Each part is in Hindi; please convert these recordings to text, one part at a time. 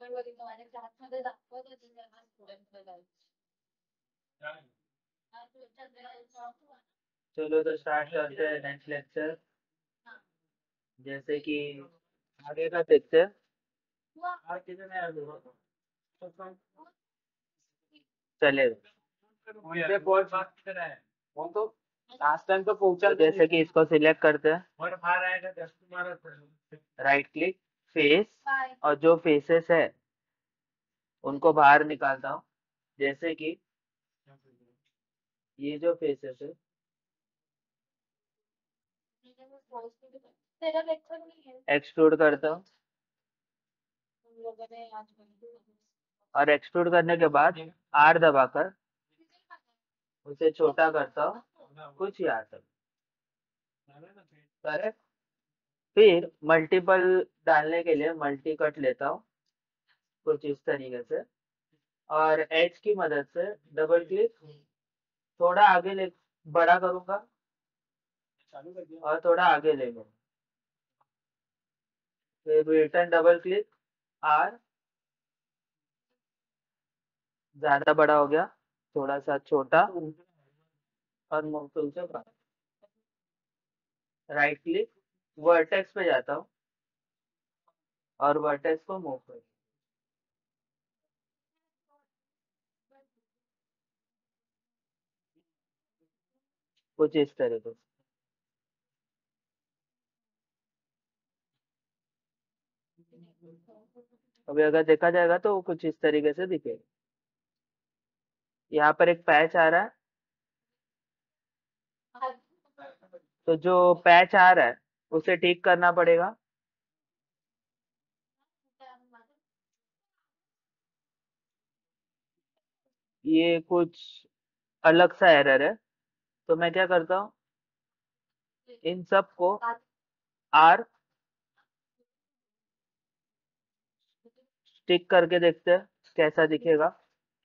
चलो तो स्टार्ट करते हैं नेक्स्ट लेक्चर। जैसे कि आगे का देखते हैं। चलेगा। मुझे बहुत बात कर रहा है वो तो लास्ट टाइम तो पूछा तो जैसे कि इसको सिलेक्ट करते हैं, और बाहर आएगा 10 राइट क्लिक फेस, और जो फेसेस है उनको बाहर निकालता हूँ। जैसे कि ये जो फेसेस है, एक्सट्रूड करता हूँ, और एक्सट्रूड करने के बाद आर दबाकर उसे छोटा करता हूँ कुछ यहाँ तक। करेक्ट। फिर मल्टीपल डालने के लिए मल्टी कट लेता हूँ कुछ इस तरीके से, और एच की मदद से डबल क्लिक थोड़ा आगे ले बड़ा करूंगा और थोड़ा आगे ले लूंगा। फिर रिटर्न डबल क्लिक आर, ज्यादा बड़ा हो गया, थोड़ा सा छोटा, और मूव टूल से बाहर। राइट क्लिक वर्टेक्स पे जाता हूँ और वर्टेक्स को मूव कर कुछ इस तरीके से। अभी अगर देखा जाएगा तो वो कुछ इस तरीके से दिखेगा। यहाँ पर एक पैच आ रहा है, तो जो पैच आ रहा है उसे ठीक करना पड़ेगा। ये कुछ अलग सा एरर है, तो मैं क्या करता हूँ, इन सब को आर टिक करके देखते हैं कैसा दिखेगा।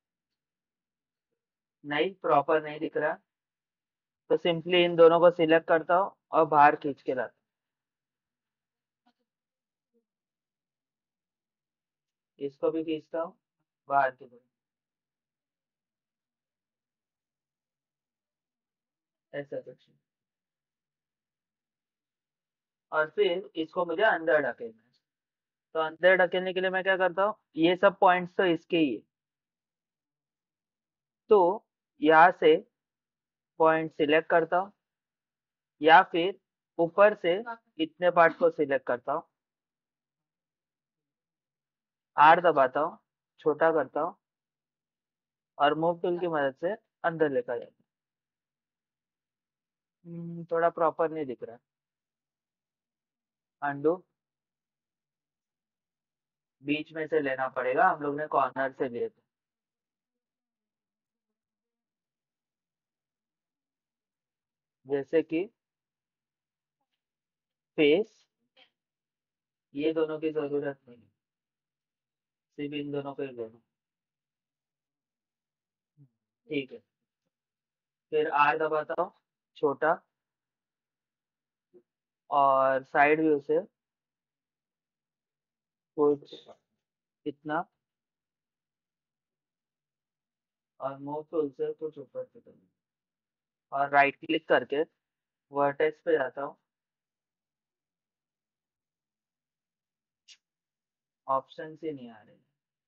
नहीं, प्रॉपर नहीं दिख रहा, तो सिंपली इन दोनों को सिलेक्ट करता हूँ और बाहर खींच के लाता हूँ। इसको भी खींचता हूँ बाहर की तरफ, ऐसा कुछ। और फिर इसको मुझे अंदर ढकेलना है। तो अंदर ढकेलने के लिए मैं क्या करता हूँ, ये सब पॉइंट्स तो इसके ही है, तो यहाँ से पॉइंट सिलेक्ट करता हूँ, या फिर ऊपर से इतने पार्ट को सिलेक्ट करता हूँ, आर दबाता हूँ, छोटा करता हूँ, और मूव टूल की मदद से अंदर लेकर जाता हूँ। थोड़ा प्रॉपर नहीं दिख रहा। अंडू, बीच में से लेना पड़ेगा, हम लोग ने कॉर्नर से लिए थे। जैसे कि फेस, ये दोनों की जरूरत नहीं है, सिर्फ इन दोनों को ही लेना। ठीक है। फिर आर दबाता हूँ, छोटा, और साइड व्यू से कुछ इतना, और मूव टूल से कुछ ऊपर से करना, और राइट क्लिक करके वर्टेक्स पे जाता हूँ। ऑप्शन ही नहीं आ रहे।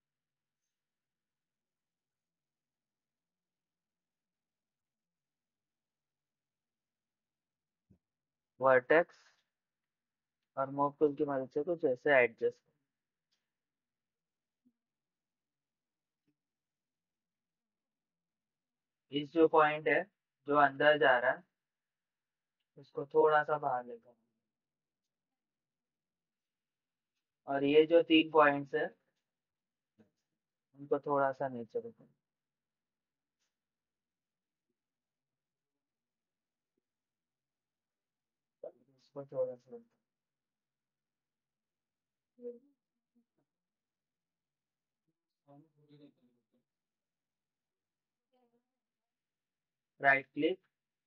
वर्टेक्स और मूव टूल की मदद से कुछ ऐसे एडजस्ट। इस जो पॉइंट है जो अंदर जा रहा है उसको थोड़ा सा बाहर लेकर, और ये जो 3 पॉइंट्स है उनको थोड़ा सा नीचे रखो। इसको थोड़ा सा राइट क्लिक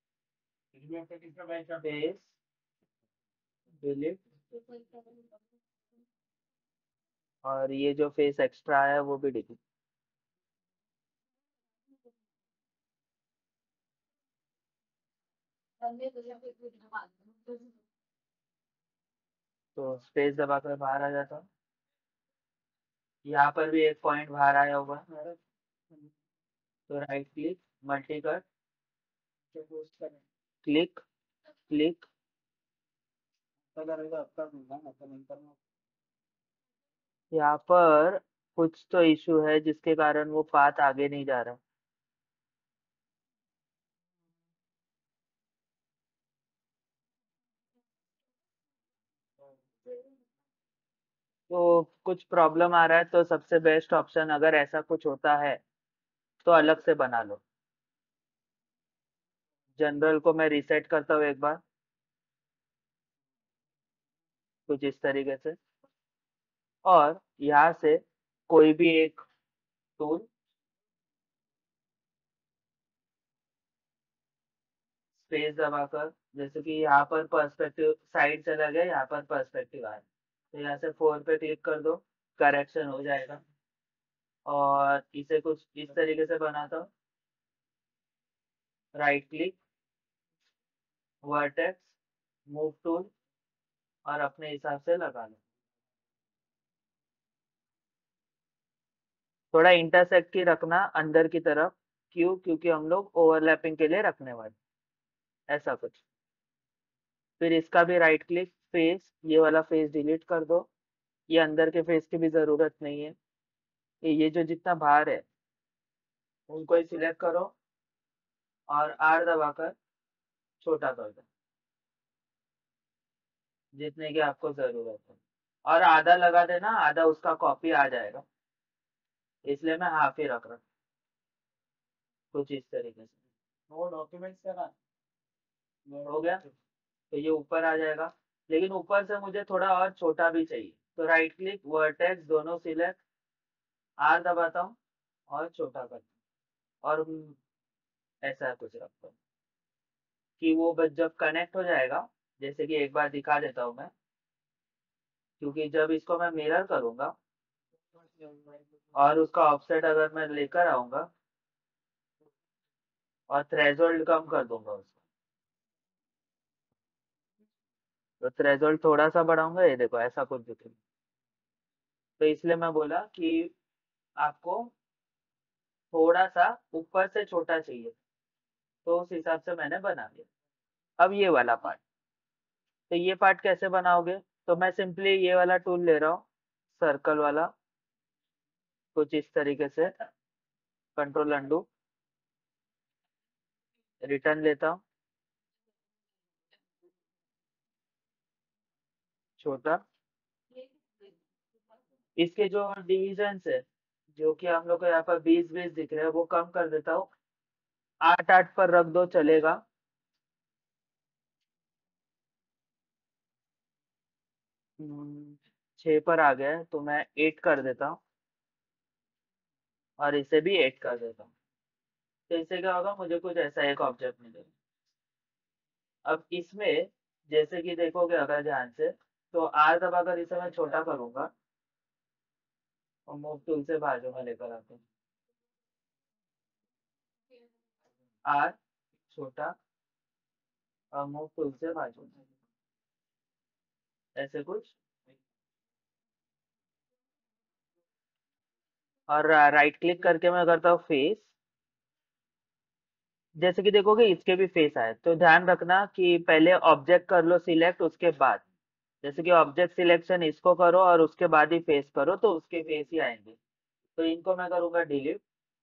फेस डिलीट, और ये जो फेस एक्स्ट्रा है वो भी डिलीट। तो स्पेस दबाकर बाहर आ जाता हूँ। यहाँ पर भी एक पॉइंट बाहर आया होगा, तो right click, multi cut, click click. यहाँ पर कुछ तो इशू है जिसके कारण वो पाथ आगे नहीं जा रहा। तो कुछ प्रॉब्लम आ रहा है, तो सबसे बेस्ट ऑप्शन अगर ऐसा कुछ होता है तो अलग से बना लो। जनरल को मैं रीसेट करता हूँ एक बार, कुछ इस तरीके से। और यहाँ से कोई भी एक टूल, स्पेस दबाकर, जैसे कि यहाँ पर पर्सपेक्टिव साइड चला गया, यहाँ पर पर्सपेक्टिव आया, तो यहाँ से 4 पे क्लिक कर दो, करेक्शन हो जाएगा। और इसे कुछ इस तरीके से बनाता हूँ, right click, vertex, move tool, और अपने हिसाब से लगा लो। थोड़ा इंटरसेक्ट की रखना अंदर की तरफ, क्यों? क्योंकि हम लोग ओवरलैपिंग के लिए रखने वाले, ऐसा कुछ। फिर इसका भी राइट क्लिक, फेस, ये वाला फेस डिलीट कर दो, ये अंदर के फेस की भी जरूरत नहीं है। ये जो जितना बाहर है उनको ही सिलेक्ट करो और आर दबाकर छोटा कर दो, जितने की आपको जरूरत है। और आधा लगा देना, आधा उसका कॉपी आ जाएगा, इसलिए मैं हाफ ही रख रहा हूँ, कुछ इस तरीके से। वो डॉक्यूमेंट्स का हो गया, तो ये ऊपर आ जाएगा। लेकिन ऊपर से मुझे थोड़ा और छोटा भी चाहिए, तो राइट क्लिक, वर्टेक्स दोनों सिलेक्ट, आर दबाता हूँ और छोटा करता हूँ, और ऐसा कुछ रखता हूँ कि वो बस जब कनेक्ट हो जाएगा, जैसे कि एक बार दिखा देता हूँ मैं, क्योंकि जब इसको मैं मिरर करूंगा और उसका ऑफसेट अगर मैं लेकर आऊंगा और थ्रेशोल्ड कम कर दूंगा उसका, तो थ्रेशोल्ड थोड़ा सा बढ़ाऊंगा, ये देखो ऐसा कुछ दिखेगा। तो इसलिए मैं बोला कि आपको थोड़ा सा ऊपर से छोटा चाहिए, तो उस हिसाब से मैंने बना दिया। अब ये वाला पार्ट, तो ये पार्ट कैसे बनाओगे? तो मैं सिंपली ये वाला टूल ले रहा हूँ, सर्कल वाला, कुछ इस तरीके से, कंट्रोल अंडू, रिटर्न लेता हूँ, छोटा। इसके जो डिविजन है, जो कि हम लोग को यहाँ पर 20-20 दिख रहे हैं, वो कम कर देता हूँ, 8-8 पर रख दो चलेगा। 6 पर आ गया है, तो मैं 8 कर देता हूँ, और इसे भी 8 कर देता हूँ। तो इससे क्या होगा, मुझे कुछ ऐसा एक ऑब्जेक्ट मिलेगा। अब इसमें जैसे कि देखोगे अगर ध्यान से, तो आर दबाकर इसे मैं छोटा करूंगा और मूव टूल से बाजू में लेकर आते हैं, आर छोटा और मूव टूल से बाजू में, ऐसे कुछ। और राइट क्लिक करके मैं करता हूँ फेस, जैसे कि देखोगे इसके भी फेस आए, तो ध्यान रखना कि पहले ऑब्जेक्ट कर लो सिलेक्ट, उसके बाद, जैसे कि ऑब्जेक्ट सिलेक्शन इसको करो और उसके बाद ही फेस करो, तो उसके फेस ही आएंगे। तो इनको मैं करूंगा डिलीट।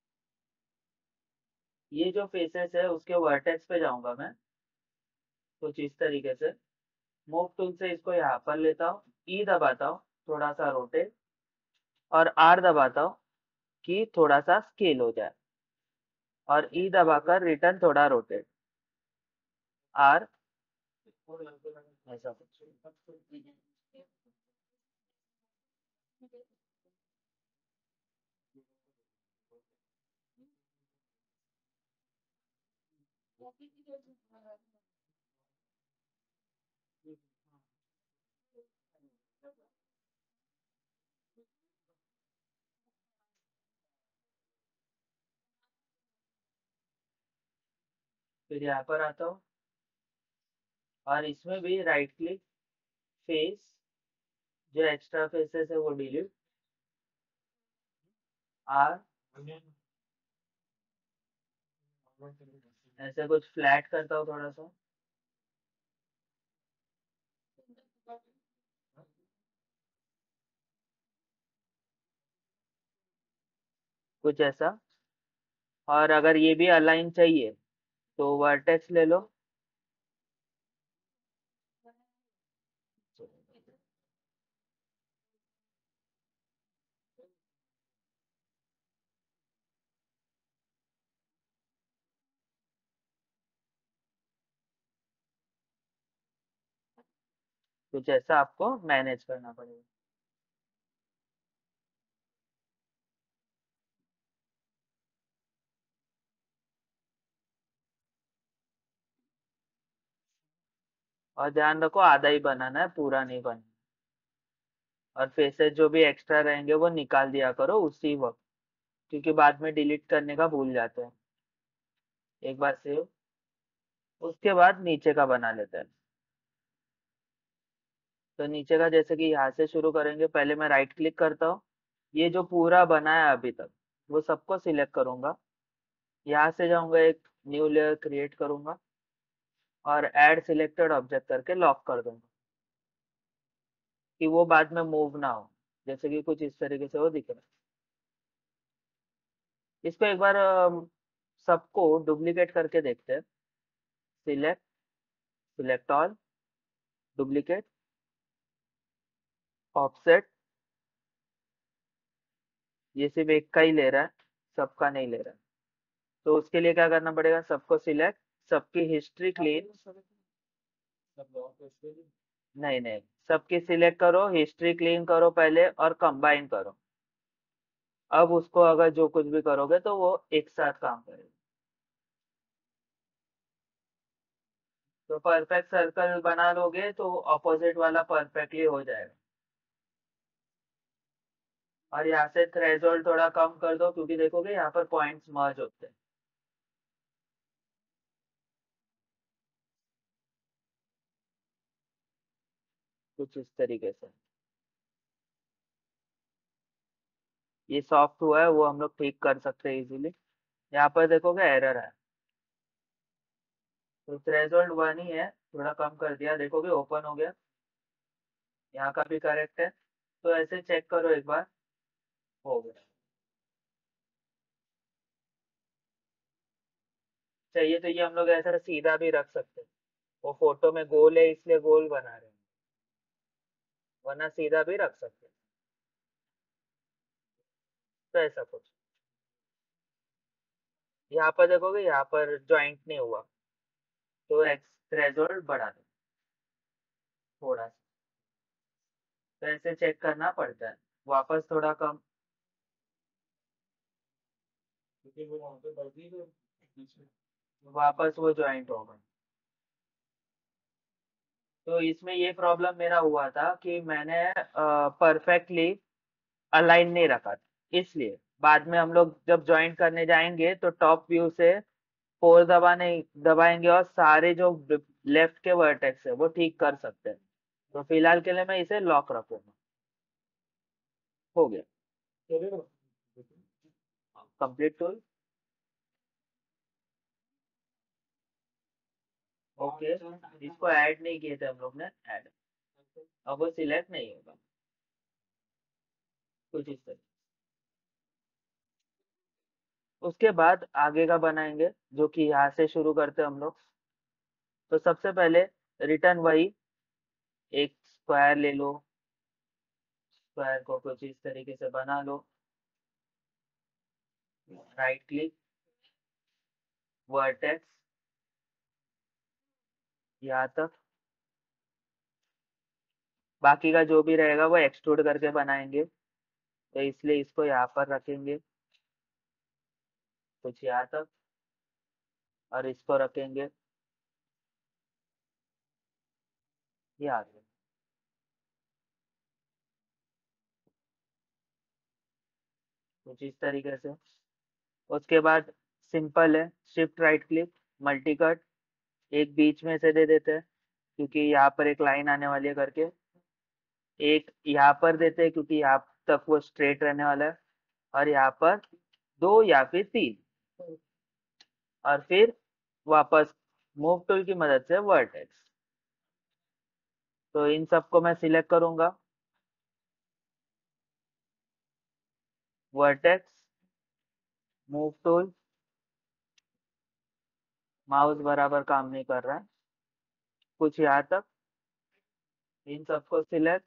ये जो फेसेस है उसके वर्टेक्स पे जाऊंगा मैं, कुछ इस तरीके से, मूव टूल से इसको यहाँ पर लेता हूँ, ई दबाता हूँ, थोड़ा सा रोटेट, और आर दबाता हूँ कि थोड़ा सा स्केल हो जाए, और ई दबाकर रिटर्न थोड़ा रोटेट, आर, ऐसा कुछ। फिर यहाँ पर आता हूँ और इसमें भी राइट क्लिक, फेस, जो एक्स्ट्रा फेसेस है वो डिलीट, आर, ऐसे कुछ फ्लैट करता हूँ थोड़ा सा, कुछ ऐसा। और अगर ये भी अलाइन चाहिए तो वर्टेक्स ले लो, कुछ ऐसा आपको मैनेज करना पड़ेगा। और ध्यान रखो आधा ही बनाना है, पूरा नहीं बनाना। और फेसेस जो भी एक्स्ट्रा रहेंगे वो निकाल दिया करो उसी वक्त, क्योंकि बाद में डिलीट करने का भूल जाते हैं। एक बार सेव, उसके बाद नीचे का बना लेते हैं। तो नीचे का जैसे कि यहाँ से शुरू करेंगे, पहले मैं राइट क्लिक करता हूँ, ये जो पूरा बना है अभी तक वो सबको सिलेक्ट करूंगा, यहाँ से जाऊंगा, एक न्यू लेयर क्रिएट करूंगा और ऐड सिलेक्टेड ऑब्जेक्ट करके लॉक कर दूंगा कि वो बाद में मूव ना हो, जैसे कि कुछ इस तरीके से वो दिख रहा है। इसको एक बार सबको डुप्लीकेट करके देखते हैं। Select, select all, duplicate, offset, ये सिर्फ एक का ही ले रहा है, सबका नहीं ले रहा है। तो उसके लिए क्या करना पड़ेगा, सबको सिलेक्ट, सबकी हिस्ट्री क्लीन, नहीं नहीं, सबकी सिलेक्ट करो, हिस्ट्री क्लीन करो पहले और कंबाइन करो। अब उसको अगर जो कुछ भी करोगे तो वो एक साथ काम करेगा। तो परफेक्ट सर्कल बना लोगे तो ऑपोजिट वाला परफेक्टली हो जाएगा। और यहाँ से थ्रेशोल्ड थोड़ा कम कर दो, क्योंकि देखोगे यहाँ पर पॉइंट्स मर्ज होते हैं, कुछ इस तरीके से। ये सॉफ्ट हुआ है वो हम लोग ठीक कर सकते हैं इजीली। यहाँ पर देखोगे एरर है, तो थ्रेशोल्ड 1 ही है, थोड़ा कम कर दिया, देखोगे ओपन हो गया, यहाँ का भी करेक्ट है। तो ऐसे चेक करो एक बार, हो गया। चाहिए तो ये हम लोग ऐसा सीधा भी रख सकते हैं, वो फोटो में गोल है इसलिए गोल बना रहे हैं, वरना सीधा भी रख सकते हैं। तो ऐसा कुछ, यहाँ पर देखोगे यहाँ पर ज्वाइंट नहीं हुआ, तो एक्स थ्रेशोल्ड बढ़ा दो थोड़ा सा। तो ऐसे चेक करना पड़ता है, वापस थोड़ा कम, वापस वो ज्वाइंट होगा। तो इसमें ये प्रॉब्लम मेरा हुआ था कि मैंने परफेक्टली अलाइन नहीं रखा था, इसलिए बाद में हम लोग जब ज्वाइन करने जाएंगे तो टॉप व्यू से फोर दबाने दबाएंगे और सारे जो लेफ्ट के वर्टेक्स है वो ठीक कर सकते हैं। तो फिलहाल के लिए मैं इसे लॉक रखूंगा। हो गया कंप्लीट टूल। ओके, इसको ऐड नहीं किए थे हम लोग ने, ऐड, अब वो सिलेक्ट नहीं होगा, कुछ इस तरह। उसके बाद आगे का बनाएंगे, जो कि यहाँ से शुरू करते हैं हम लोग। तो सबसे पहले रिटर्न वही, एक स्क्वायर ले लो, स्क्वायर को कुछ इस तरीके से बना लो, राइट क्लिक, वर्टेक्स, यहाँ तक। बाकी का जो भी रहेगा वो एक्सट्रूड करके बनाएंगे, तो इसलिए इसको यहाँ पर रखेंगे कुछ यहाँ तक, और इसको रखेंगे यहाँ तक, कुछ इस तरीके से। उसके बाद सिंपल है, shift right click, multi cut एक बीच में से दे देते हैं क्योंकि यहाँ पर एक लाइन आने वाली है करके, एक यहाँ पर देते हैं क्योंकि यहाँ तक वो स्ट्रेट रहने वाला है, और यहाँ पर 2 या फिर 3, और फिर वापस मूव टूल की मदद से वर्टेक्स। तो इन सबको मैं सिलेक्ट करूंगा, वर्टेक्स, मूव टूल, माउस बराबर काम नहीं कर रहा है, कुछ यहाँ तक, इन सबको सिलेक्ट,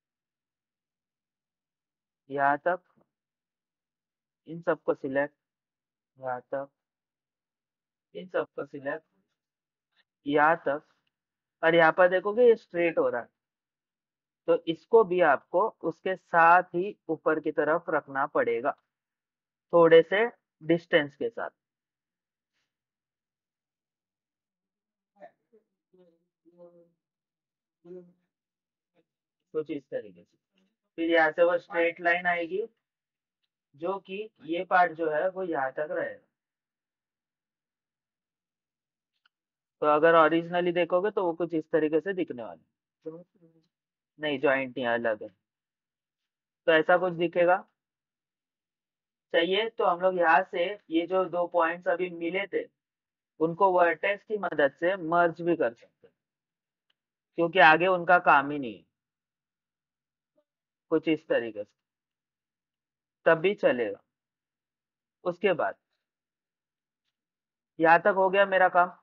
यहाँ तक, इन सबको सिलेक्ट, यहाँ तक, इन सबको सिलेक्ट, यहाँ तक, और यहाँ पर देखोगे ये स्ट्रेट हो रहा है, तो इसको भी आपको उसके साथ ही ऊपर की तरफ रखना पड़ेगा, थोड़े से डिस्टेंस के साथ, कुछ इस तरीके से। फिर यहाँ से वो स्ट्रेट लाइन आएगी, जो कि ये पार्ट जो है वो यहाँ तक रहेगा। तो अगर ओरिजिनली देखोगे तो वो कुछ इस तरीके से दिखने वाला है। नहीं, जॉइंट नहीं, अलग है। तो ऐसा कुछ दिखेगा। चाहिए तो हम लोग यहाँ से ये जो 2 पॉइंट्स अभी मिले थे उनको वर्टेक्स की मदद से मर्ज भी कर सकते हैं, क्योंकि आगे उनका काम ही नहीं है, कुछ इस तरीके से, तब भी चलेगा। उसके बाद यहाँ तक हो गया मेरा काम।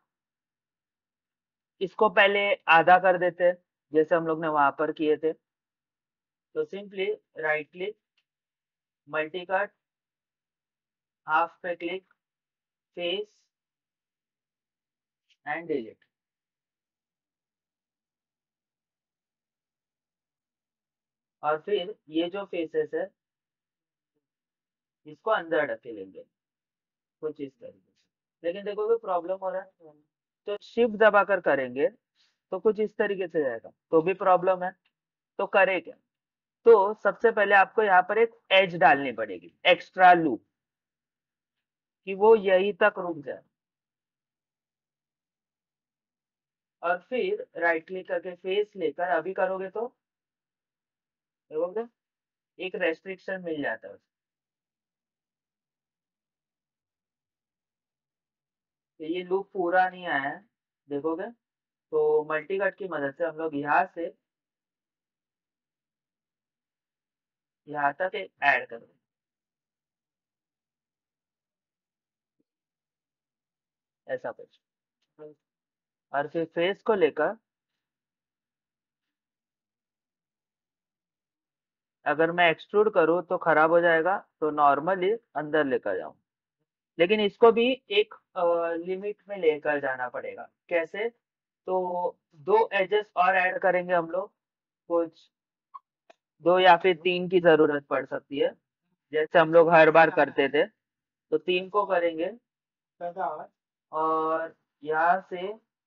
इसको पहले आधा कर देते हैं, जैसे हम लोग ने वहां पर किए थे। तो simply right click, multi cut, half पे क्लिक, फेस एंड डिलीट। और फिर ये जो फेसेस है इसको अंदर ढके लेंगे, कुछ इस तरीके से। लेकिन देखोगे प्रॉब्लम हो रहा है, तो शिफ्ट दबाकर करेंगे तो कुछ इस तरीके से जाएगा, तो भी प्रॉब्लम है। तो करे क्या? तो सबसे पहले आपको यहाँ पर एक एज डालनी पड़ेगी, एक्स्ट्रा लूप, कि वो यहीं तक रुक जाए। और फिर राइट क्लिक करके फेस लेकर अभी करोगे तो देखोगे एक रेस्ट्रिक्शन मिल जाता है। तो ये लूप पूरा नहीं आया है, देखोगे। तो मल्टी कट की मदद से हम लोग यहाँ से यहाँ तक ऐड करोगे, ऐसा कुछ। और फिर फेस को लेकर अगर मैं एक्सट्रूड करूँ तो खराब हो जाएगा, तो नॉर्मली अंदर लेकर जाऊं। लेकिन इसको भी एक लिमिट में लेकर जाना पड़ेगा। कैसे? तो 2 एजेस और ऐड करेंगे हम लोग, कुछ 2 या फिर 3 की जरूरत पड़ सकती है, जैसे हम लोग हर बार करते थे। तो 3 को करेंगे, और यहाँ से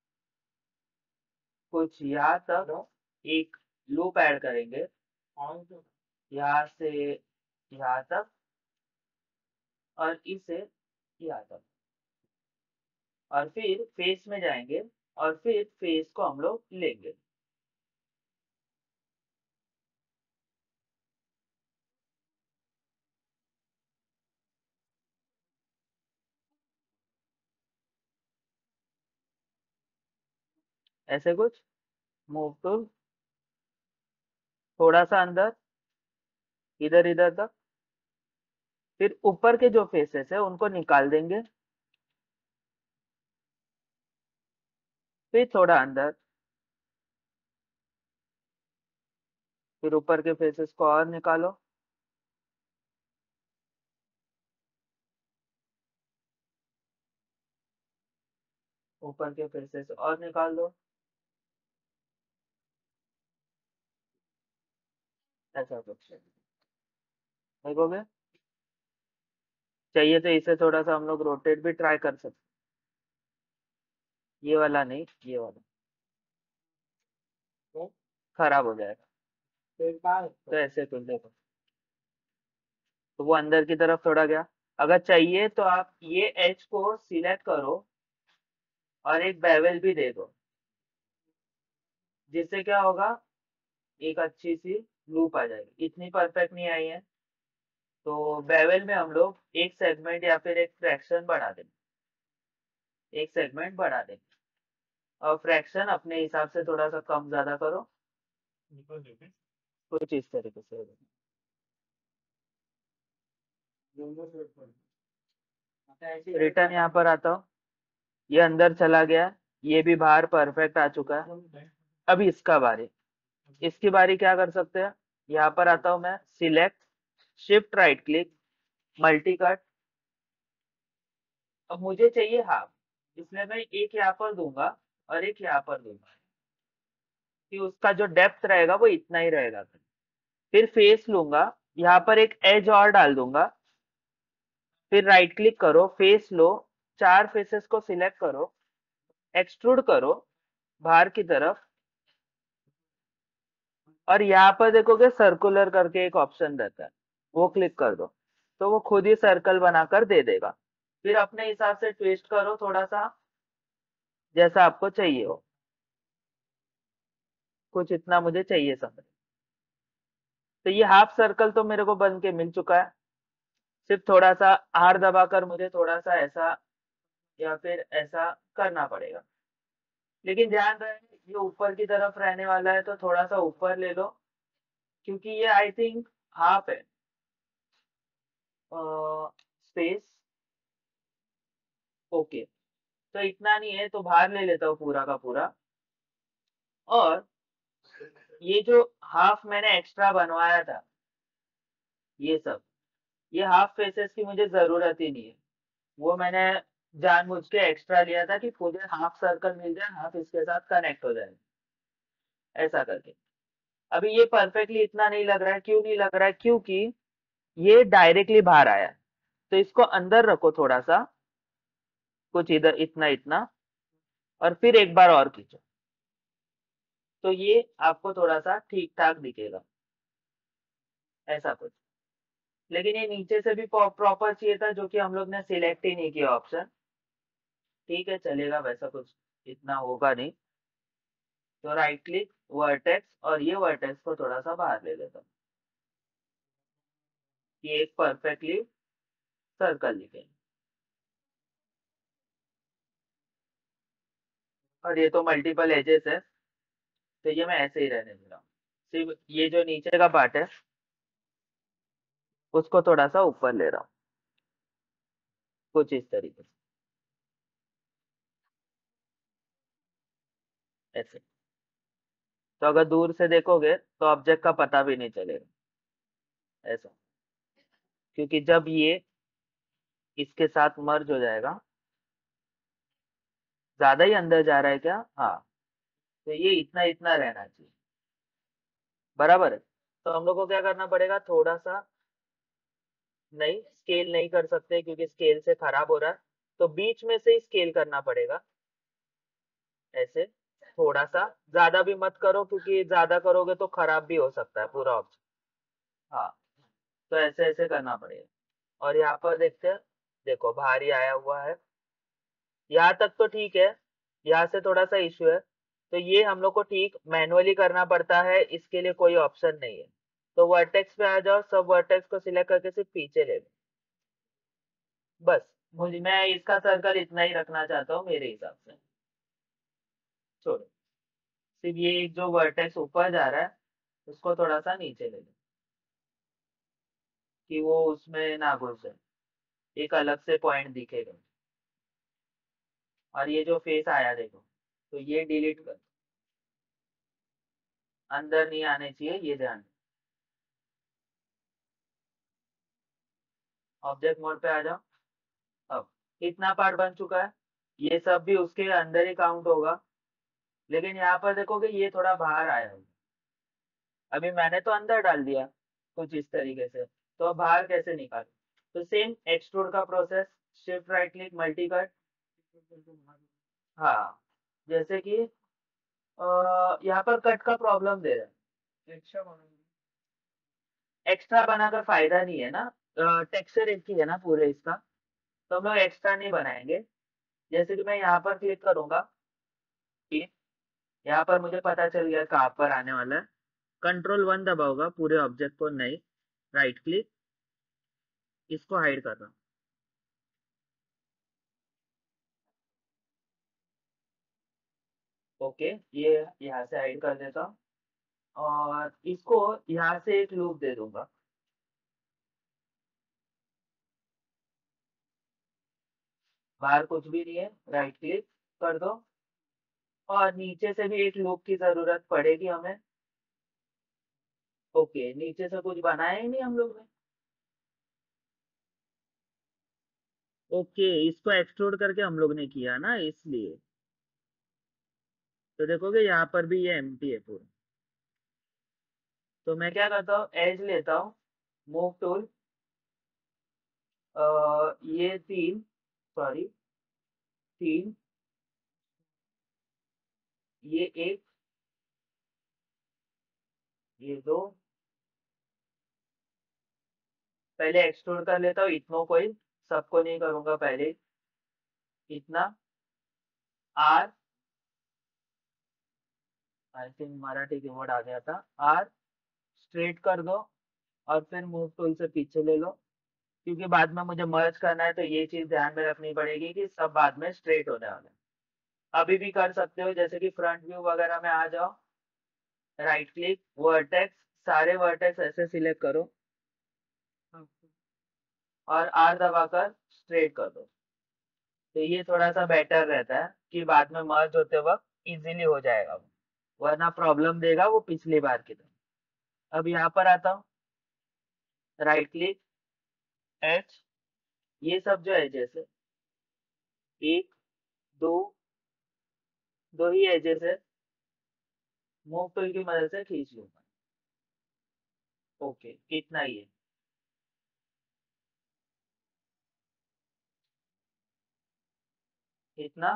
कुछ यहाँ तक एक लूप ऐड करेंगे, यहाँ से यहाँ तक, और इसे यहाँ तक। और फिर फेस में जाएंगे, और फिर फेस को हम लोग लेंगे। ऐसे कुछ मूव टूल, थोड़ा सा अंदर, इधर इधर तक। फिर ऊपर के जो फेसेस है उनको निकाल देंगे, फिर थोड़ा अंदर, फिर ऊपर के फेसेस को और निकालो, ऊपर के फेसेस और निकाल दो, ऐसा कुछ। देखोगे, चाहिए तो इसे थोड़ा सा हम लोग रोटेट भी ट्राई कर सकते। ये वाला नहीं, ये वाला तो खराब हो जाएगा। तो ऐसे कुछ देखो, तो वो अंदर की तरफ थोड़ा गया। अगर चाहिए तो आप ये एज को सिलेक्ट करो, और एक बेवल भी दे दो, जिससे क्या होगा, एक अच्छी सी लूप आ जाएगी। इतनी परफेक्ट नहीं आई है, तो बेवल में हम लोग एक सेगमेंट या फिर एक फ्रैक्शन बढ़ा देंगे, एक सेगमेंट बढ़ा देंगे। और फ्रैक्शन अपने हिसाब से थोड़ा सा कम ज्यादा करो, कुछ इस तरीके से। रिटर्न यहाँ पर आता हूँ, ये अंदर चला गया, ये भी बाहर परफेक्ट आ चुका है। अभी इसका बारी, इसकी बारी क्या कर सकते हैं, यहाँ पर आता हूँ मैं, select, shift right click, multi cut. अब मुझे चाहिए हाफ, इसलिए मैं एक यहाँ पर दूंगा और एक यहाँ पर दूंगा, कि उसका जो डेप्थ रहेगा वो इतना ही रहेगा। फिर फेस लूंगा, यहाँ पर एक एज और डाल दूंगा, फिर राइट क्लिक करो, फेस लो, चार फेसेस को सिलेक्ट करो, एक्सट्रूड करो बाहर की तरफ, और यहाँ पर देखोगे सर्कुलर करके एक ऑप्शन रहता है, वो क्लिक कर दो, तो वो खुद ही सर्कल बनाकर दे देगा। फिर अपने हिसाब से ट्विस्ट करो थोड़ा सा, जैसा आपको चाहिए हो, कुछ इतना मुझे चाहिए समझ। तो ये हाफ सर्कल तो मेरे को बन के मिल चुका है, सिर्फ थोड़ा सा आर दबाकर मुझे थोड़ा सा ऐसा या फिर ऐसा करना पड़ेगा। लेकिन ध्यान रहे ये ऊपर की तरफ रहने वाला है, तो थोड़ा सा ऊपर ले लो, क्योंकि ये आई थिंक हाफ है स्पेस। ओके, तो इतना नहीं है, तो बाहर ले लेता हूँ पूरा का पूरा। और ये जो हाफ मैंने एक्स्ट्रा बनवाया था, ये सब, ये हाफ फेसेस की मुझे जरूरत ही नहीं है, वो मैंने जानबूझ के एक्स्ट्रा लिया था कि मुझे हाफ सर्कल मिल जाए, हाफ इसके साथ कनेक्ट हो जाए, ऐसा करके। अभी ये परफेक्टली इतना नहीं लग रहा है, क्यों नहीं लग रहा है, क्योंकि ये डायरेक्टली बाहर आया है। तो इसको अंदर रखो थोड़ा सा, कुछ इधर इतना इतना, और फिर एक बार और खींचो, तो ये आपको थोड़ा सा ठीक ठाक दिखेगा, ऐसा कुछ। लेकिन ये नीचे से भी प्रॉपर चाहिए था, जो कि हम लोग ने सिलेक्ट ही नहीं किया ऑप्शन। ठीक है, चलेगा, वैसा कुछ इतना होगा नहीं। तो राइट क्लिक, वर्टेक्स, और ये वर्टेक्स को थोड़ा सा बाहर ले लेता हूँ, ये एक परफेक्टली सर्कल दिखे। और ये तो मल्टीपल एजेस है, तो ये मैं ऐसे ही रहने दे रहा हूँ। सिर्फ ये जो नीचे का पार्ट है, उसको थोड़ा सा ऊपर ले रहा हूँ, कुछ इस तरीके से, ऐसे। तो अगर दूर से देखोगे तो ऑब्जेक्ट का पता भी नहीं चलेगा, ऐसा। क्योंकि जब ये इसके साथ मर्ज हो जाएगा, ज्यादा ही अंदर जा रहा है क्या, हाँ, तो ये इतना इतना रहना चाहिए, बराबर है। तो हम लोग को क्या करना पड़ेगा, थोड़ा सा, नहीं स्केल नहीं कर सकते क्योंकि स्केल से खराब हो रहा है, तो बीच में से ही स्केल करना पड़ेगा, ऐसे। थोड़ा सा, ज्यादा भी मत करो, क्योंकि ज्यादा करोगे तो खराब भी हो सकता है पूरा ऑप्शन। हाँ, तो ऐसे ऐसे करना पड़ेगा। और यहाँ पर देखते हैं, देखो भारी आया हुआ है, यहाँ तक तो ठीक है, यहाँ से थोड़ा सा इश्यू है, तो ये हम लोग को ठीक मैनुअली करना पड़ता है, इसके लिए कोई ऑप्शन नहीं है। तो वर्टेक्स पे आ जाओ, सब वर्टेक्स को सिलेक्ट करके सिर्फ पीछे ले लो, बस। मुझे, मैं इसका सर्कल इतना ही रखना चाहता हूँ मेरे हिसाब से, छोड़ो। सिर्फ ये जो वर्टेक्स ऊपर जा रहा है, उसको थोड़ा सा नीचे ले लो, कि वो उसमें ना घुसे, एक अलग से पॉइंट दिखेगा। और ये जो फेस आया देखो, तो ये डिलीट कर, अंदर नहीं आने चाहिए, ये ध्यान। ऑब्जेक्ट मोड पे आ जाओ। अब इतना पार्ट बन चुका है, ये सब भी उसके अंदर ही काउंट होगा। लेकिन यहाँ पर देखोगे ये थोड़ा बाहर आया है, अभी मैंने तो अंदर डाल दिया कुछ इस तरीके से, तो अब बाहर कैसे निकाल। तो सेम एक्सट्रूड का process, shift right click, multi cut. हाँ, जैसे कि यहाँ पर कट का प्रॉब्लम दे रहा है, एक्स्ट्रा बनाकर फायदा नहीं है ना, टेक्सचर एक ही है ना पूरे इसका, तो हम लोग एक्स्ट्रा नहीं बनाएंगे। जैसे कि मैं यहाँ पर क्लिक करूंगा, ठीक, यहाँ पर मुझे पता चल गया कहाँ पर आने वाला है। Ctrl 1 दबाऊंगा पूरे ऑब्जेक्ट को, नहीं, राइट क्लिक, इसको हाइड कर रहा हूँ। ओके, ये यहाँ से हाइड कर देता हूँ और इसको यहाँ से एक लूप दे दूंगा। बाहर कुछ भी नहीं है, राइट क्लिक कर दो और नीचे से भी एक लूप की जरूरत पड़ेगी हमें। ओके, नीचे से कुछ बनाया ही नहीं हम लोग ने। ओके, इसको एक्सट्रूड करके हम लोग ने किया ना, इसलिए। तो देखोगे यहाँ पर भी ये एम्प्टी है पूरा। तो मैं क्या करता हूँ, एज लेता हूँ, मूव टूल, ये तीन, सॉरी, तीन, ये एक, ये दो, पहले एक्सट्रूड कर लेता हूँ इतनों को ही, सबको नहीं करूंगा पहले। इतना, R, I think Marathi keyboard आ गया था, आर, स्ट्रेट कर दो और फिर मूव टूल से पीछे ले लो, क्योंकि बाद में मुझे मर्ज करना है तो ये चीज ध्यान में रखनी पड़ेगी कि सब बाद में स्ट्रेट होने वाला है। अभी भी कर सकते हो, जैसे कि फ्रंट व्यू वगैरह में आ जाओ, राइट क्लिक, वर्टेक्स, सारे वर्टेक्स ऐसे सिलेक्ट करो और आर दबाकर स्ट्रेट कर दो। तो ये थोड़ा सा बेटर रहता है कि बाद में मर्ज होते वक्त इजीली हो जाएगा वो, वरना प्रॉब्लम देगा वो पिछली बार की तरह। अब यहाँ पर आता हूँ, राइट क्लिक, एच, ये सब जो एजेस है, एक, दो, दो ही एजेस है, मूव टूल की मदद से खींच लूंगा। ओके, इतना ही है। इतना।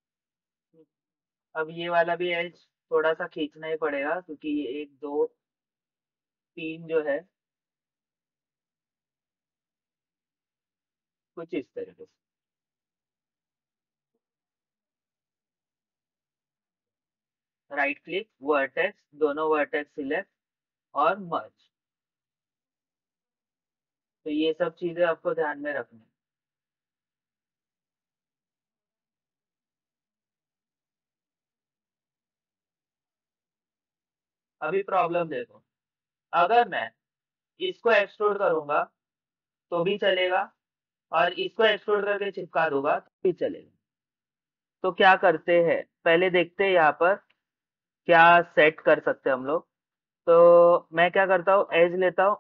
अब ये वाला भी एज थोड़ा सा खींचना ही पड़ेगा, क्योंकि ये एक, दो, तीन जो है, कुछ इस तरीके से। राइट क्लिक, वर्टेक्स, दोनों वर्टेक्स सिलेक्ट और मर्ज। तो ये सब चीजें आपको ध्यान में रखनी है। अभी प्रॉब्लम देखो, अगर मैं इसको एक्सट्रूड करूंगा तो भी चलेगा और इसको एक्सट्रूड करके चिपका दूंगा तो भी चलेगा। तो क्या करते हैं, पहले देखते हैं यहाँ पर क्या सेट कर सकते हैं हम लोग। तो मैं क्या करता हूँ, एज लेता हूँ,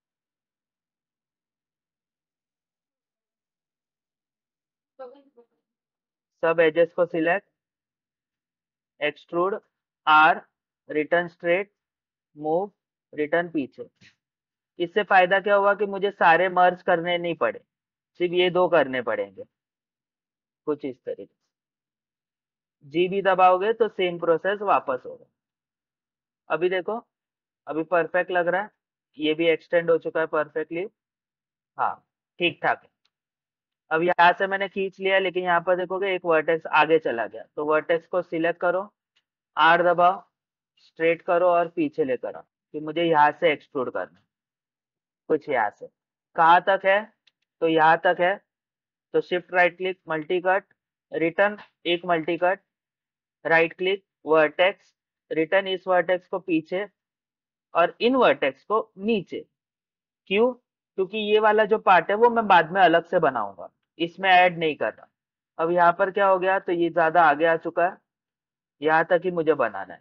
सब एजेस को select, extrude, R, return straight, move, return पीछे। इससे फायदा क्या हुआ कि मुझे सारे मर्ज करने नहीं पड़े, सिर्फ ये दो करने पड़ेंगे, कुछ इस तरीके से। जी भी दबाओगे तो सेम प्रोसेस वापस होगा। अभी देखो, अभी परफेक्ट लग रहा है, ये भी एक्सटेंड हो चुका है परफेक्टली। हाँ, ठीक ठाक है। अब यहाँ से मैंने खींच लिया, लेकिन यहाँ पर देखोगे एक वर्टेक्स आगे चला गया, तो वर्टेक्स को सिलेक्ट करो, आर दबाओ, स्ट्रेट करो और पीछे लेकर आओ, कि मुझे यहाँ से एक्सट्रूड करना है, कुछ यहाँ से। कहाँ तक है, तो यहाँ तक है। तो shift right click, multi cut, return, एक multi cut, right click, vertex, return इस वर्टेक्स को पीछे और इन वर्टेक्स को नीचे। क्यों, क्योंकि ये वाला जो पार्ट है वो मैं बाद में अलग से बनाऊंगा, इसमें ऐड नहीं करना। अब यहाँ पर क्या हो गया, तो ये ज्यादा आगे आ चुका है, यहाँ तक ही मुझे बनाना है,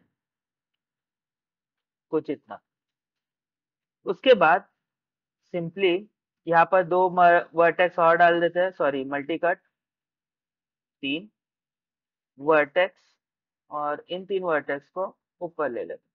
कुछ इतना। उसके बाद सिंपली यहाँ पर दो वर्टेक्स और डाल देते हैं, सॉरी, मल्टी कट, तीन वर्टेक्स, और इन तीन वर्टेक्स को ऊपर ले लेते हैं,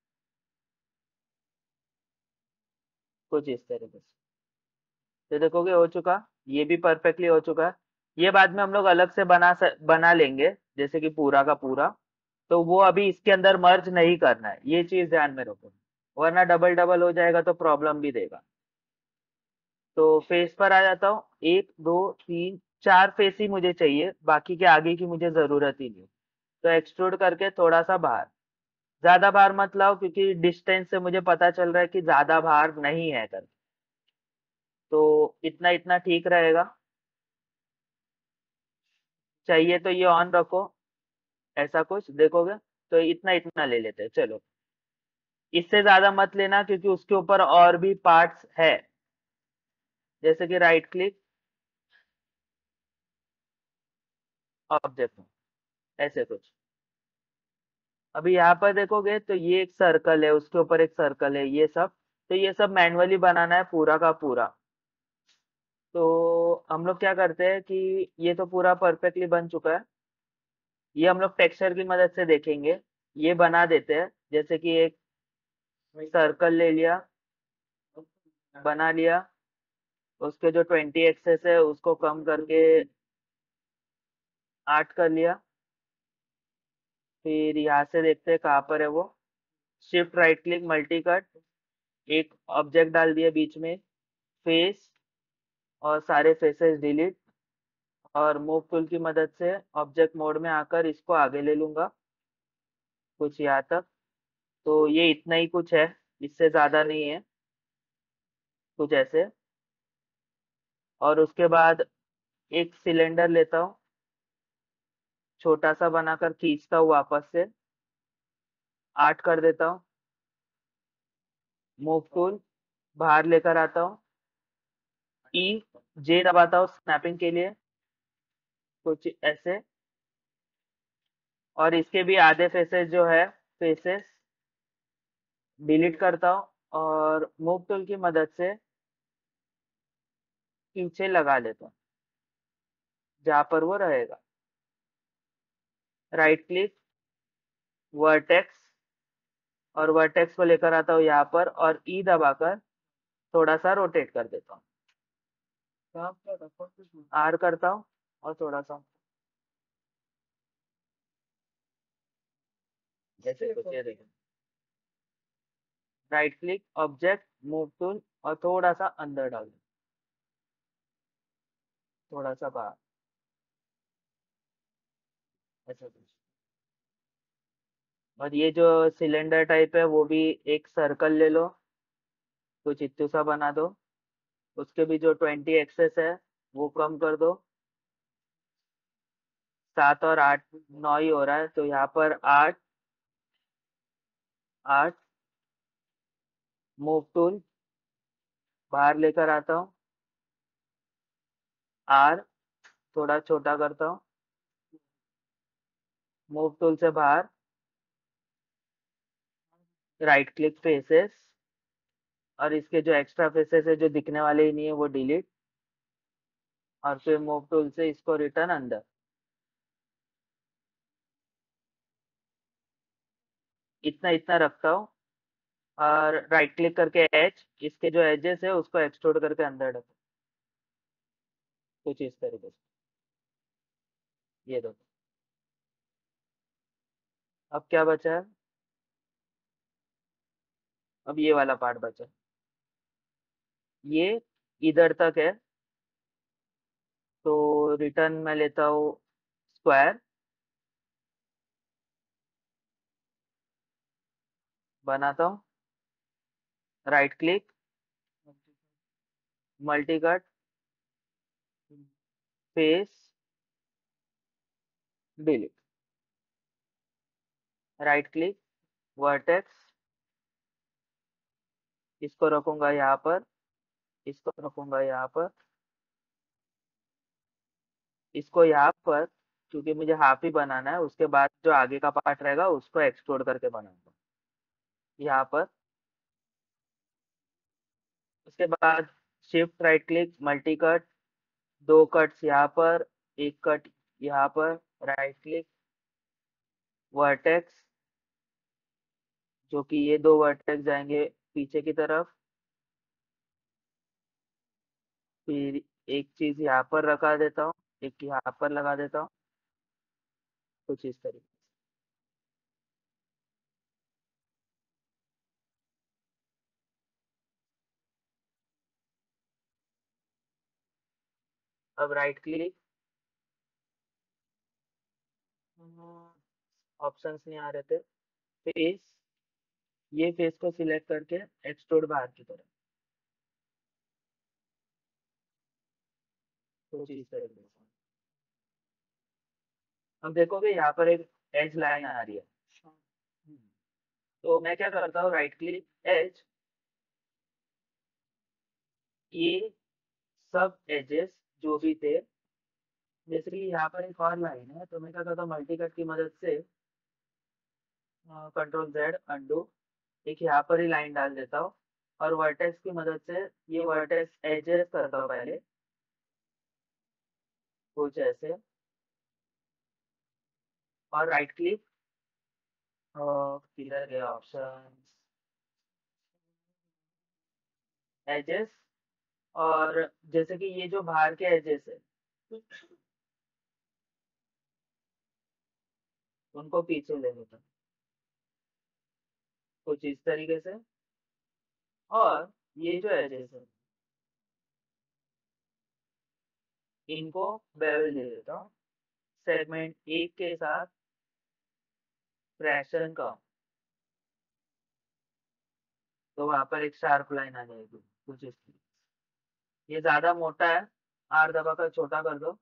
कुछ इस तरीके से। तो देखोगे हो चुका, ये भी परफेक्टली हो चुका है। ये बाद में हम लोग अलग से बना लेंगे, जैसे कि पूरा का पूरा। तो वो अभी इसके अंदर मर्ज नहीं करना है, ये चीज ध्यान में रखो, वरना डबल डबल हो जाएगा तो प्रॉब्लम भी देगा। तो फेस पर आ जाता हूँ, एक, दो, तीन, 4 फेस ही मुझे चाहिए, बाकी के आगे की मुझे जरूरत ही नहीं। तो एक्सट्रूड करके थोड़ा सा बाहर, ज्यादा बाहर मत लाओ क्योंकि डिस्टेंस से मुझे पता चल रहा है कि ज्यादा बाहर नहीं है कर। तो इतना इतना ठीक रहेगा। चाहिए तो ये ऑन रखो, ऐसा कुछ देखोगे। तो इतना इतना ले लेते हैं, चलो। इससे ज्यादा मत लेना क्योंकि उसके ऊपर और भी पार्ट्स है, जैसे कि राइट क्लिक, ऑब्जेक्ट, ऐसे कुछ। अभी यहाँ पर देखोगे तो ये एक सर्कल है, उसके ऊपर एक सर्कल है, ये सब। तो ये सब मैनुअली बनाना है पूरा का पूरा। तो हम लोग क्या करते हैं कि ये तो पूरा परफेक्टली बन चुका है, ये हम लोग टेक्सचर की मदद से देखेंगे। ये बना देते हैं, जैसे कि एक सर्कल ले लिया, बना लिया। उसके जो 20 एक्सेस है उसको कम करके 8 कर लिया। फिर यहाँ से देखते हैं कहाँ पर है वो। Shift right click multi cut, एक ऑब्जेक्ट डाल दिया बीच में, फेस, और सारे फेसेस डिलीट। और मूव टूल की मदद से ऑब्जेक्ट मोड में आकर इसको आगे ले लूंगा कुछ यहाँ तक। तो ये इतना ही कुछ है, इससे ज्यादा नहीं है, कुछ ऐसे। और उसके बाद एक सिलेंडर लेता हूँ, छोटा सा बनाकर खींचता हूँ वापस से, 8 कर देता हूँ। मूव टूल बाहर लेकर आता हूँ, ई जे दबाता हूँ स्नैपिंग के लिए, कुछ ऐसे। और इसके भी आधे फेसेस जो है, फेसेस डिलीट करता हूँ और मूव टूल की मदद से पीछे लगा लेता हूँ जहाँ पर वो रहेगा। राइट क्लिक, वर्टेक्स, और वर्टेक्स को लेकर आता हूँ यहाँ पर और ई दबाकर थोड़ा सा रोटेट कर देता हूँ। आर करता हूँ और थोड़ा सा जैसे कुछ ये देखो। Right click, object, move tool, और थोड़ा सा अंदर डाल दो, थोड़ा सा बाहर, ऐसा कुछ। और ये जो सिलेंडर टाइप है वो भी एक सर्कल ले लो, कुछ इत्तू सा बना दो। उसके भी जो 20 एक्सेस है वो कम कर दो। 7 और 8, 9 ही हो रहा है, तो यहाँ पर 8, 8। मूव टूल बाहर लेकर आता हूँ, आर थोड़ा छोटा करता हूँ, मूव टूल से बाहर, राइट क्लिक फेसेस, और इसके जो एक्स्ट्रा फेसेस है जो दिखने वाले ही नहीं है वो डिलीट। और फिर मूव टूल से इसको रिटर्न अंदर, इतना इतना रखता हूँ। और राइट क्लिक करके एज, इसके जो एजेस है उसको एक्सट्रूड करके अंदर रखो, कुछ इस तरीके से। ये दो। अब क्या बचा है? अब ये वाला पार्ट बचा। ये इधर तक है, तो रिटर्न मैं लेता हूँ स्क्वायर, बनाता हूँ, right click, multi cut, face, delete. Right click, vertex, इसको रखूंगा यहाँ पर, इसको रखूंगा यहाँ पर, इसको यहाँ पर, क्योंकि मुझे हाफ ही बनाना है। उसके बाद जो आगे का पार्ट रहेगा उसको एक्सप्लोर करके बनाऊंगा यहाँ पर। उसके बाद shift right click multi cut, 2 cuts यहाँ पर, एक कट यहाँ पर, राइट क्लिक, वर्टेक्स, जो कि ये 2 वर्टेक्स जाएंगे पीछे की तरफ। फिर एक चीज यहाँ पर रखा देता हूँ, एक यहाँ पर लगा देता हूँ, कुछ इस तरीके से। अब राइट क्लिक, ऑप्शंस नहीं आ रहे थे। फेस, ये फेस को सिलेक्ट करके एक्सट्रूड बाहर की तरफ, कुछ इस तरीके से। अब देखोगे यहाँ पर एक एज लाइन आ रही है। तो मैं क्या करता हूँ, राइट क्लिक एज, ये सब एजेस जो भी थे, जैसे कि यहाँ पर एक और लाइन है, तो मैं क्या करता हूँ, मल्टी कट की मदद से कंट्रोल जेड अंडू, एक यहाँ पर ही लाइन डाल देता हूँ, और वर्टेक्स की मदद से ये वर्टेक्स एजेस करता हूँ पहले, कुछ ऐसे, और राइट क्लिक, किधर गया ऑप्शन, एजेस, और जैसे कि ये जो बाहर के एजेस है, उनको पीछे ले लेता हूँ, कुछ इस तरीके से, और ये जो एजेस है, इनको बेवल दे देता हूँ, सेगमेंट एक के साथ फ्रैक्शन का, तो वहां पर एक शार्प लाइन आ जाएगी, कुछ इस तरीके से। ये ज्यादा मोटा है, आर दबा कर छोटा कर दो,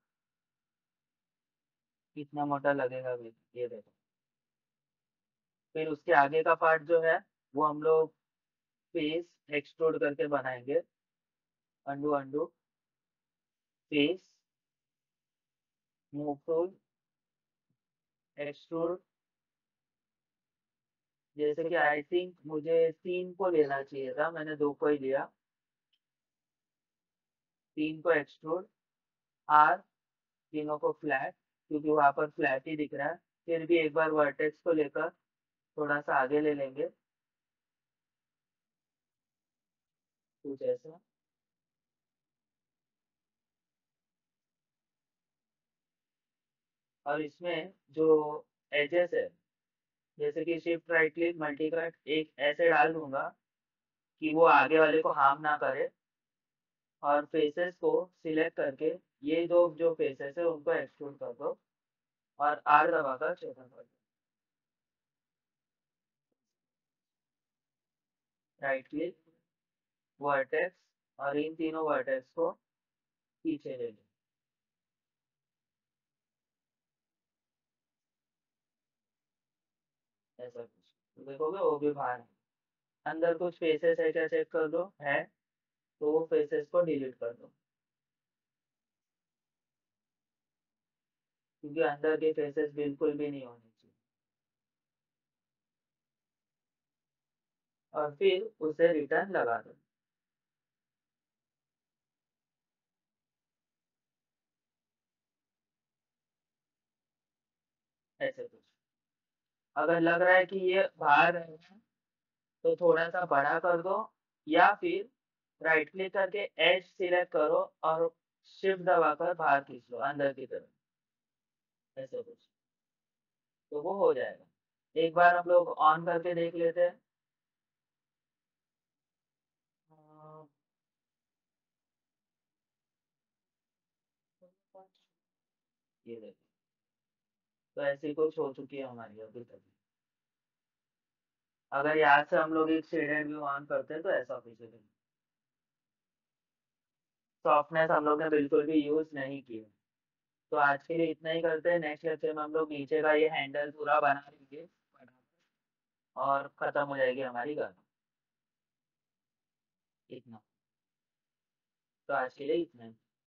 कितना मोटा लगेगा भी, ये देखो। फिर उसके आगे का पार्ट जो है, वो हम लोग फेस एक्सट्रूड करके बनाएंगे, undo undo, face, move tool, extrude, जैसे कि आई थिंक मुझे 3 को लेना चाहिए था, मैंने 2 को ही लिया, 3 को एक्सट्रूड, आर, तीनों को फ्लैट, क्योंकि वहां पर फ्लैट ही दिख रहा है। फिर भी एक बार वर्टेक्स को लेकर थोड़ा सा आगे ले लेंगे, कुछ ऐसा, और इसमें जो एजेस है, जैसे कि shift right click multi cut एक ऐसे डाल दूंगा कि वो आगे वाले को हार्म ना करे, और फेसेस को सिलेक्ट करके ये दो जो फेसेस है उनको एक्सट्रूड कर दो, और आर दबाकर छोटा कर दो, राइट क्लिक, वर्टेक्स, और इन तीनों वर्टेक्स को पीछे ले लो, ऐसा कुछ। तो देखोगे वो भी बाहर है। अंदर कुछ फेसेस है क्या, चेक कर दो, है तो वो फेसेस को डिलीट कर दो, क्योंकि अंदर के फेसेस बिल्कुल भी नहीं होने चाहिए, और फिर उसे रिटर्न लगा दो, ऐसे कुछ। अगर लग रहा है कि ये बाहर रहेगा, तो थोड़ा सा बड़ा कर दो, या फिर राइट क्लिक करके एज सिलेक्ट करो और शिफ्ट दबाकर बाहर खींच लो अंदर की तरफ, ऐसे कुछ, तो वो हो जाएगा। एक बार हम लोग ऑन करके देख लेते हैं। ये देखो, तो ऐसी कुछ हो चुकी है हमारी अभी तक। अगर यहाँ से हम लोग एक शेडेड व्यू ऑन करते हैं तो ऐसा कुछ है। सॉफ्टनेस हम लोग ने बिल्कुल भी यूज नहीं की है। तो आज के लिए इतना ही करते हैं, नेक्स्ट लेक्चर में हम लोग नीचे का ये हैंडल पूरा बना लेंगे, और खत्म हो जाएगी हमारी गन, इतना। तो आज के लिए इतना ही।